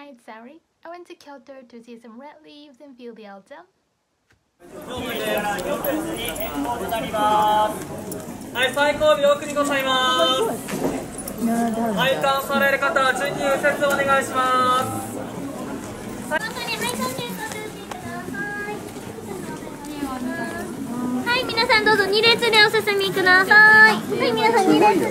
Hi, it's Sari. I went to Kyoto to see some red leaves and feel the autumn. はい、最後尾奥にございます。拝観される方は順に右折お願いします。 はい、皆さんどうぞ2列でお進みください。はい、皆さん2列です。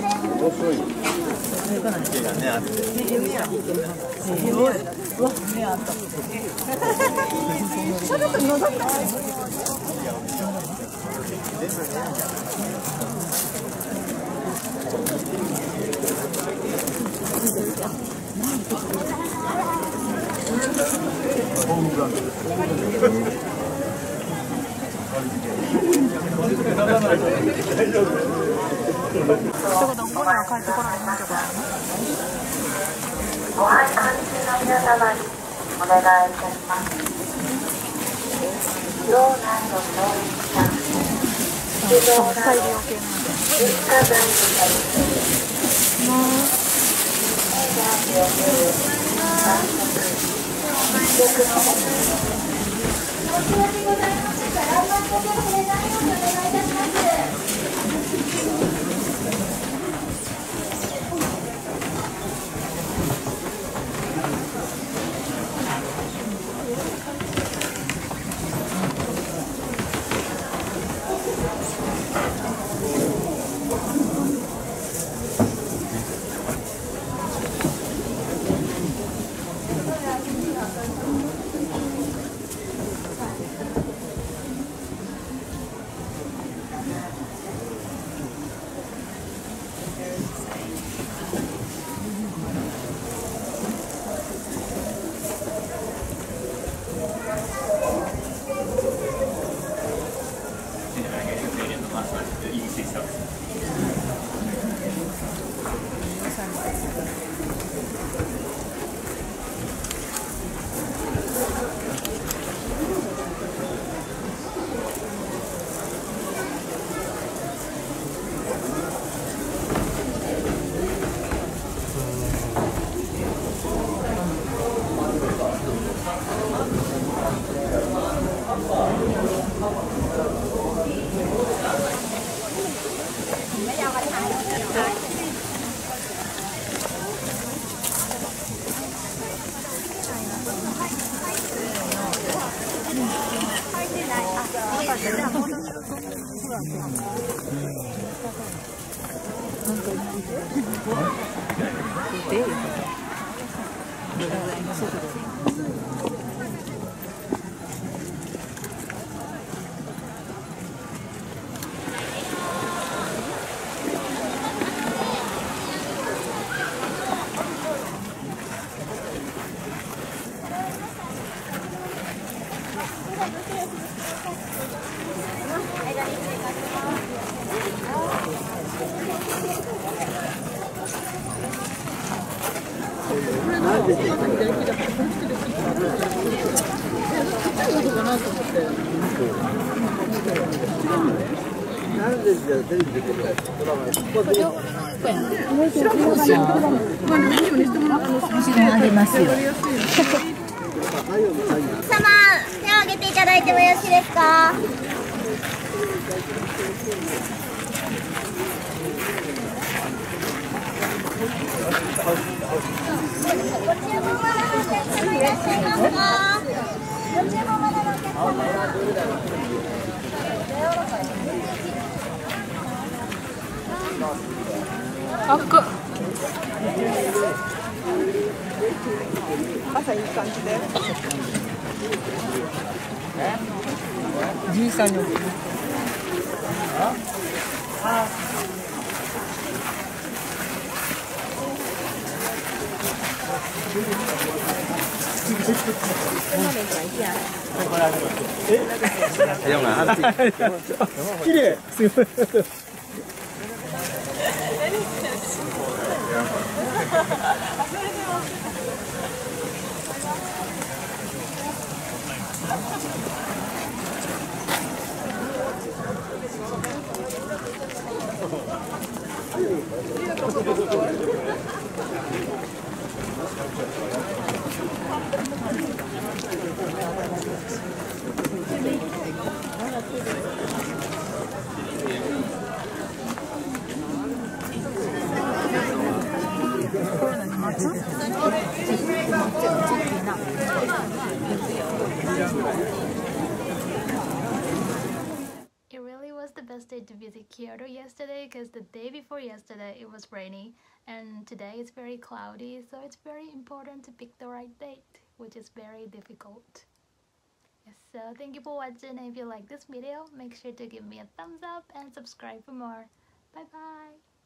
ご拝観中の皆様にお願いいたします。道内の教員さん、出動など文化財になりあげますよ。 様、手を挙げていただいてもよろしいですか。ご注文まだのお客様いらっしゃいますか。ご注文まだのお客様。 朝いい感じで。13に。綺麗。すごい。 It really was the best day to visit Kyoto yesterday because the day before yesterday it was rainy and today it's very cloudy, so it's very important to pick the right date, which is very difficult. Yes, so thank you for watching, and if you like this video, make sure to give me a thumbs up and subscribe for more. Bye bye!